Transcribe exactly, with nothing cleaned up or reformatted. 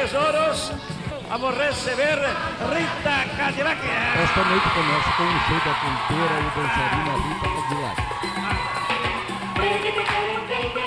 tesouros. Vamos receber Rita Cadillac. Esta noite começa com o show da cantora e dançarina Rita Cadillac.